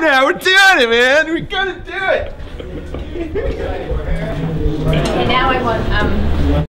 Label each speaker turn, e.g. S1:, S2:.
S1: time now. We're doing it, man. We gotta do it.
S2: And now I want